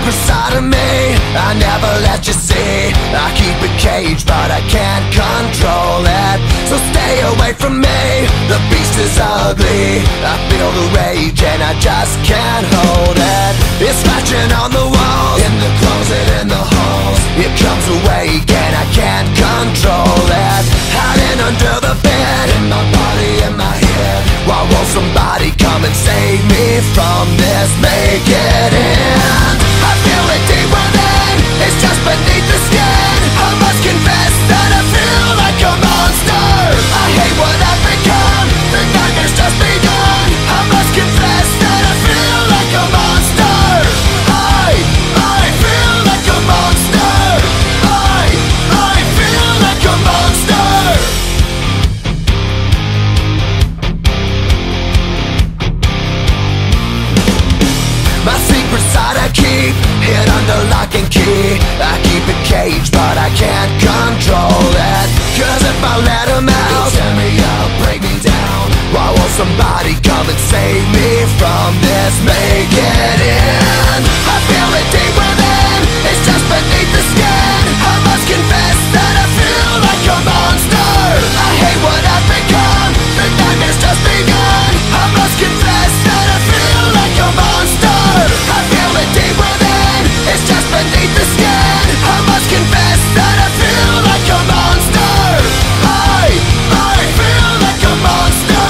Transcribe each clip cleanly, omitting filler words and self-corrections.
secret side of me I never let you see. I keep it caged but I can't control it. So stay away from me, the beast is ugly. I feel the rage and I just can't hold it. It's scratching on the walls, in the closet, in the halls. It comes awake and I can't control it. Hiding under the bed, in my body, in my head. Why won't somebody come and save me from this? Make it end. I feel it deep within, it's just beneath the skin. I must confess that I feel like a monster. I hate what I've become, the nightmare's just begun. I must confess that I feel like a monster. I feel like a monster. I feel like a monster. My secret side I keep hid under lock and key. I keep it caged but I can't control it. Cause if I let him out, he'll tear me up, break me down. Why won't somebody come and save me from this? Make it end. I feel it deep within, it's just beneath the skin. I must confess that I feel like a monster. I hate what I've become, the nightmare's just begun. I must confess that I feel like a monster. I feel it deep within, it's just beneath the skin. I must confess that I feel like a monster. I feel like a monster.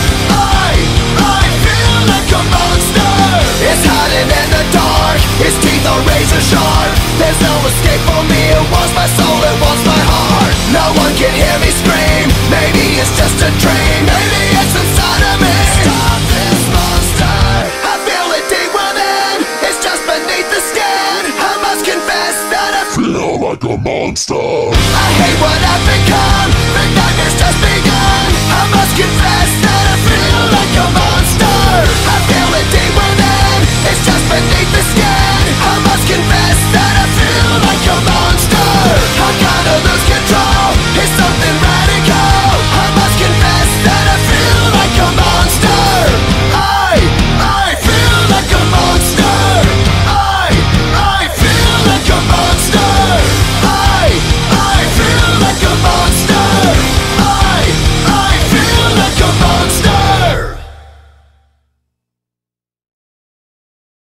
I feel like a monster. It's hiding in the dark, its teeth are razor sharp. There's no escape for me, it wants my soul, it wants my heart. No one can hear me scream, maybe it's just a dream. Maybe it's inside of me. Stop this monster. I feel it deep within, it's just beneath the skin. I must confess that I feel like a monster. I hate what I've become, the nightmare's just begun. I must confess that I feel like a monster. I feel it deep within, it's just beneath the skin. I must confess that I feel like a monster.